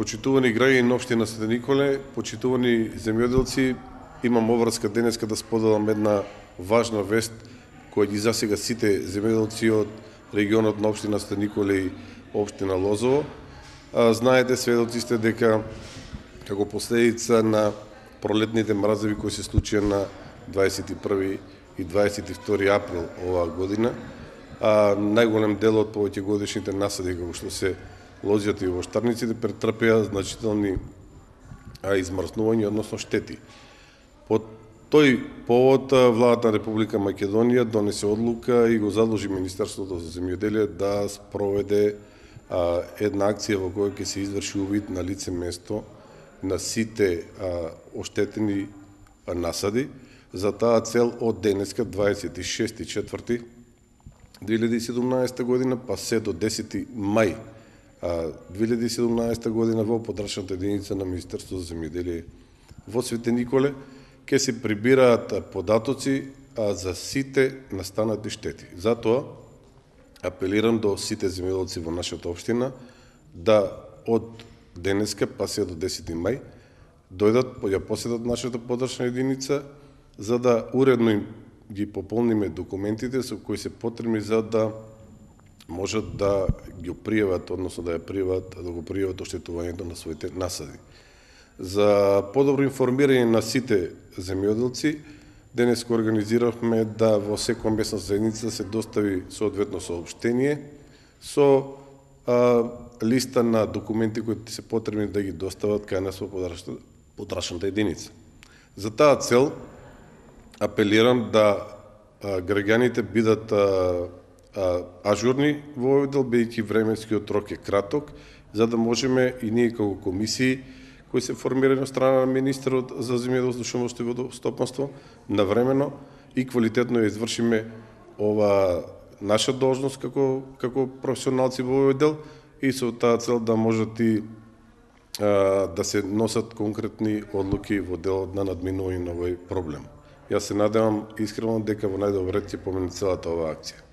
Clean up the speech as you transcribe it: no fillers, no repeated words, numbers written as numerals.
Почитувани граѓани на општина Свети Николе, почитувани земјоделци, имам обврска денеска да споделам една важна вест која ги засега сите земјоделци од регионот на општина Свети Николе и општина Лозово. Знаете, сведоци сте дека како последица на пролетните мразеви кои се случија на 21 и 22 април оваа година, најголем дел од повеќегодишните насади како што се лозјата и воштарниците претрпеа значителни измрзнувања, односно штети. По тој повод владата на Република Македонија донесе одлука и го задолжи Министерството за земјоделие да спроведе една акција во која ќе се изврши увид на лице место на сите оштетени насади. За таа цел од денеска 26.4.2017 година па се до 10 мај 2017 година во подрачната единица на Министерството за земјоделие во Свети Николе ќе се прибираат податоци за сите настанати штети. Затоа апелирам до сите земјоделци во нашата општина да од денеска па се до 10 мај дојдат ја посетат нашата подрачна единица за да уредно им ги пополниме документите со кои се потребни за да можат да ги пријават, односно да го пријават оштетувањето на своите насади. За подобро информирање на сите земјоделци, денес организиравме да во секоја месна заедница се достави соодветно соопштение со листа на документи кои се потребни да ги достават кај нас во подрачната единица. За таа цел апелирам да граѓаните бидат ажурни во овој дел, бидејќи временскиот рок е краток, за да можеме и ние како комисии кои се формирани од страна на министерот за земјоделство, шумарство и водостопанство навремено и квалитетно ја извршиме ова наша должност како професионалци во овој дел и со таа цел да можат и да се носат конкретни одлуки во делот на надминување на овој проблем. Јас се надевам искрено дека во најдобар ред ќе помине целата оваа акција.